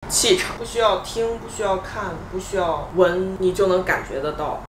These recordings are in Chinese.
气场，不需要听，不需要看，不需要闻，你就能感觉得到。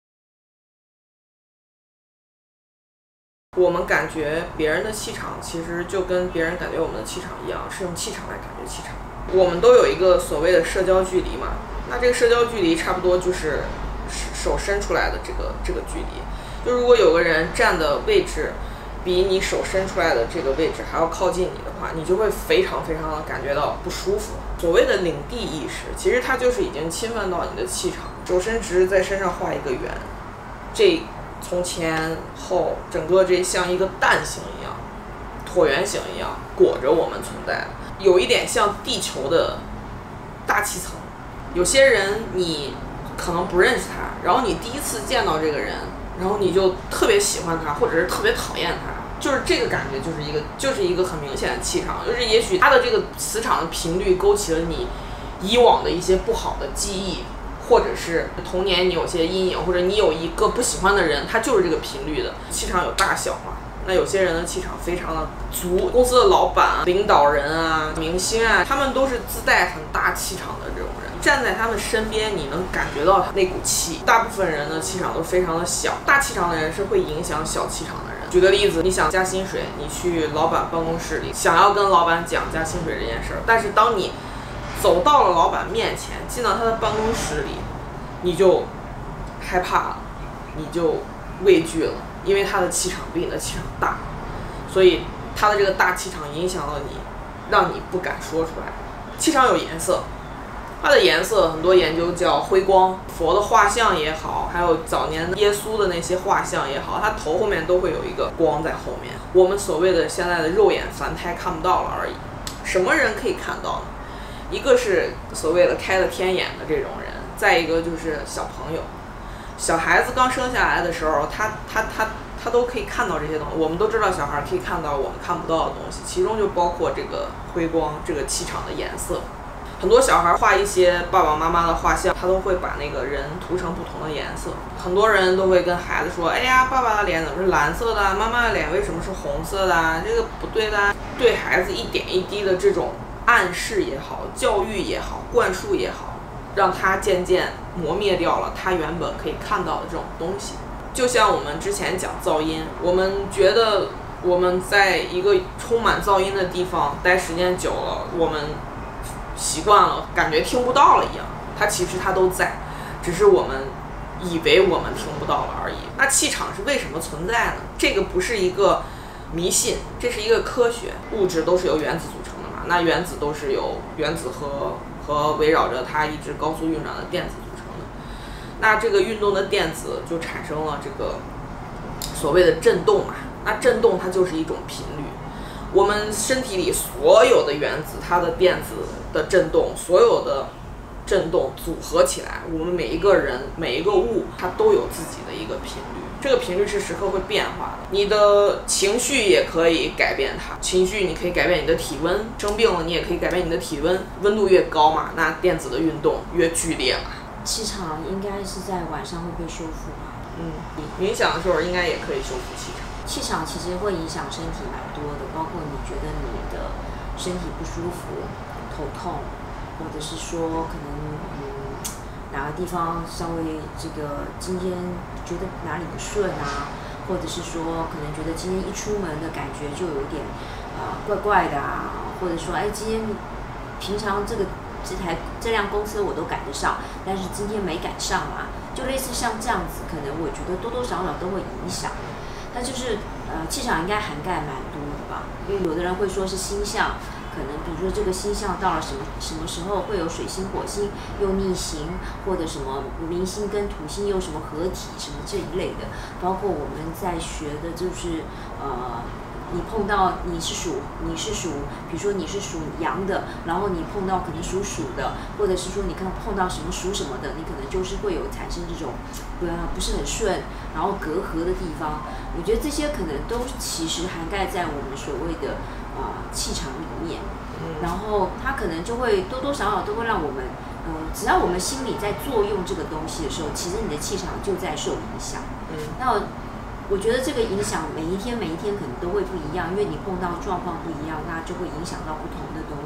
我们感觉别人的气场，其实就跟别人感觉我们的气场一样，是用气场来感觉气场。我们都有一个所谓的社交距离嘛，那这个社交距离差不多就是手伸出来的这个距离。就如果有个人站的位置比你手伸出来的这个位置还要靠近你的话，你就会非常非常的感觉到不舒服。所谓的领地意识，其实它就是已经侵犯到你的气场。手伸直，在身上画一个圆，这从前后整个这像一个蛋形一样，椭圆形一样裹着我们存在，有一点像地球的大气层。有些人你可能不认识他，然后你第一次见到这个人，然后你就特别喜欢他，或者是特别讨厌他，就是这个感觉，就是一个很明显的气场，就是也许他的这个磁场的频率勾起了你以往的一些不好的记忆，或者是童年你有些阴影，或者你有一个不喜欢的人，他就是这个频率的。气场有大小嘛，那有些人的气场非常的足，公司的老板、领导人啊、明星啊，他们都是自带很大气场的这种人。站在他们身边，你能感觉到那股气。大部分人的气场都非常的小，大气场的人是会影响小气场的人。举个例子，你想加薪水，你去老板办公室里，想要跟老板讲加薪水这件事儿，但是当你走到了老板面前，进到他的办公室里，你就害怕了，你就畏惧了，因为他的气场比你的气场大，所以他的这个大气场影响了你，让你不敢说出来。气场有颜色，它的颜色很多研究叫辉光，佛的画像也好，还有早年耶稣的那些画像也好，它头后面都会有一个光在后面，我们所谓的现在的肉眼凡胎看不到了而已。什么人可以看到呢？一个是所谓的开了天眼的这种人，再一个就是小朋友，小孩子刚生下来的时候，他都可以看到这些东西。我们都知道小孩可以看到我们看不到的东西，其中就包括这个辉光，这个气场的颜色。很多小孩画一些爸爸妈妈的画像，他都会把那个人涂成不同的颜色。很多人都会跟孩子说，哎呀，爸爸的脸怎么是蓝色的，妈妈的脸为什么是红色的，这个不对的。对孩子一点一滴的这种暗示也好，教育也好，灌输也好，让他渐渐磨灭掉了他原本可以看到的这种东西。就像我们之前讲噪音，我们觉得我们在一个充满噪音的地方待时间久了，我们习惯了，感觉听不到了一样，它其实它都在，只是我们以为我们听不到了而已。那气场是为什么存在呢？这个不是一个迷信，这是一个科学。物质都是由原子组成的嘛，那原子都是由原子和围绕着它一直高速运转的电子组成的。那这个运动的电子就产生了这个所谓的振动嘛，那振动它就是一种频率。我们身体里所有的原子，它的电子的振动，所有的振动组合起来，我们每一个人每一个物它都有自己的一个频率，这个频率是时刻会变化的。你的情绪也可以改变它，情绪你可以改变你的体温，生病了你也可以改变你的体温，温度越高嘛，那电子的运动越剧烈嘛。 气场应该是在晚上会被修复吧？ 冥想的时候应该也可以修复气场。 气场其实会影响身体蛮多的，包括你觉得你的身体不舒服、头痛，或者是说可能哪个地方稍微这个今天觉得哪里不顺啊，或者是说可能觉得今天一出门的感觉就有一点怪怪的啊，或者说今天平常这辆公车我都赶得上，但是今天没赶上啊，就类似像这样子，可能我觉得多多少少都会影响。那就是气场应该涵盖蛮多的吧。有的人会说是星象，可能比如说这个星象到了什么时候会有水星、火星又逆行，或者什么冥星跟土星又什么合体什么这一类的。包括我们在学的就是你碰到你是属，比如说你是属羊的，然后你碰到可能属鼠的，或者是说你看碰到什么属什么的，你可能就是会有产生这种不是很顺，然后隔阂的地方。我觉得这些可能都其实涵盖在我们所谓的气场里面，然后它可能就会多多少少都会让我们只要我们心里在作用这个东西的时候，其实你的气场就在受影响。那我觉得这个影响每一天可能都会不一样，因为你碰到状况不一样，那就会影响到不同的东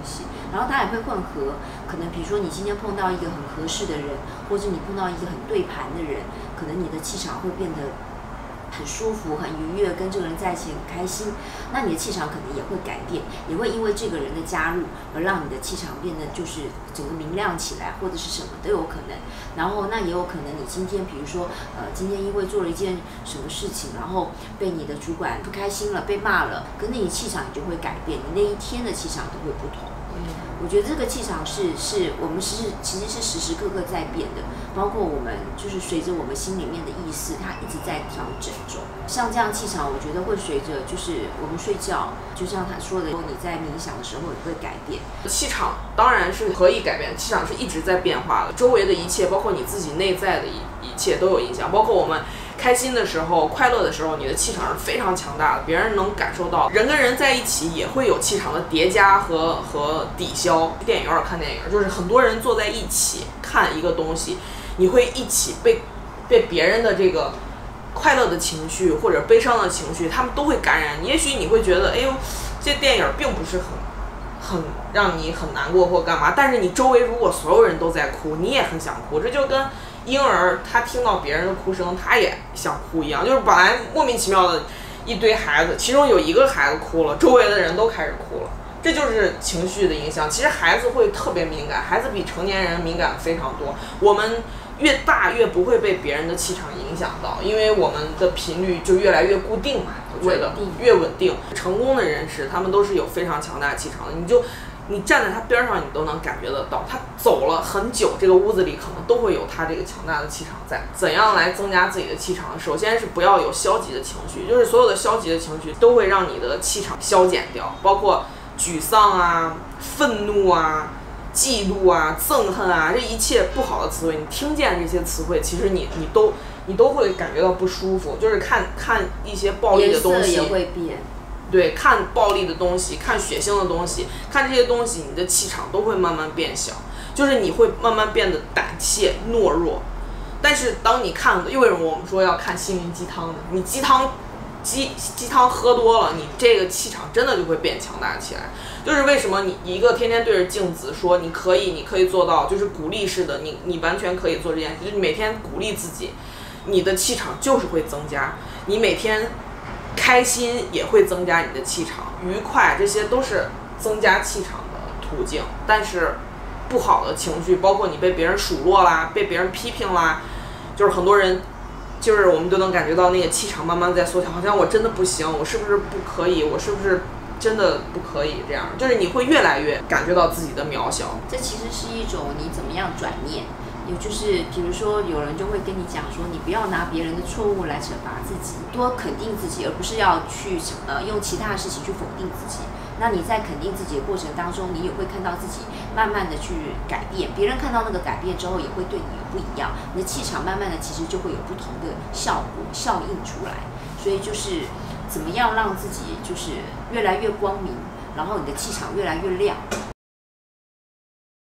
西，然后它也会混合，可能比如说你今天碰到一个很合适的人，或者你碰到一个很对盘的人，可能你的气场会变得很舒服、很愉悦，跟这个人在一起很开心，那你的气场可能也会改变，也会因为这个人的加入而让你的气场变得就是整个明亮起来，或者是什么都有可能。然后那也有可能你今天比如说今天因为做了一件什么事情，然后被你的主管不开心了，被骂了，可是你气场也就会改变，你那一天的气场都会不同。我觉得这个气场是我们其实是时时刻刻在变的，包括我们就是随着我们心里面的意识，它一直在调整中。像这样气场，我觉得会随着就是我们睡觉，就像他说的，你在冥想的时候也会改变。 气场当然是可以改变，气场是一直在变化的，周围的一切，包括你自己内在的一切都有影响，包括我们开心的时候、快乐的时候，你的气场是非常强大的，别人能感受到。人跟人在一起也会有气场的叠加和抵消。电影院看电影，就是很多人坐在一起看一个东西，你会一起被别人的这个快乐的情绪或者悲伤的情绪，他们都会感染。也许你会觉得，哎呦，这电影并不是很让你很难过或干嘛，但是你周围如果所有人都在哭，你也很想哭。这就跟婴儿他听到别人的哭声，他也想哭一样，就是本来莫名其妙的一堆孩子，其中有一个孩子哭了，周围的人都开始哭了，这就是情绪的影响。其实孩子会特别敏感，孩子比成年人敏感非常多。我们越大越不会被别人的气场影响到，因为我们的频率就越来越固定嘛，我觉得越稳定。成功的人士他们都是有非常强大的气场的，你站在他边上，你都能感觉得到，他走了很久，这个屋子里可能都会有他这个强大的气场在。怎样来增加自己的气场？首先是不要有消极的情绪，就是所有的消极的情绪都会让你的气场消减掉，包括沮丧啊、愤怒啊、嫉妒啊、憎恨啊，这一切不好的词汇，你听见这些词汇，其实你都会感觉到不舒服。就是看一些暴力的东西， 颜色也会变。 对，看暴力的东西，看血腥的东西，看这些东西，你的气场都会慢慢变小，就是你会慢慢变得胆怯懦弱。但是当你看，为什么我们说要看心灵鸡汤呢？你鸡汤喝多了，你这个气场真的就会变强大起来。就是为什么你一个天天对着镜子说你可以做到，就是鼓励式的，你完全可以做这件事，就是你每天鼓励自己，你的气场就是会增加。你每天开心也会增加你的气场，愉快，这些都是增加气场的途径。但是不好的情绪，包括你被别人数落啦，被别人批评啦，就是很多人就是我们都能感觉到那个气场慢慢在缩小，好像我真的不行，我是不是不可以，我是不是真的不可以，这样就是你会越来越感觉到自己的渺小。 这其实是一种你怎么样转念，也就是比如说有人就会跟你讲说，你不要拿别人的错误来惩罚自己，多肯定自己，而不是要去用其他的事情去否定自己。那你在肯定自己的过程当中，你也会看到自己慢慢的去改变，别人看到那个改变之后，也会对你有不一样，你的气场慢慢的其实就会有不同的效果效应出来。所以就是怎么样让自己就是越来越光明，然后你的气场越来越亮。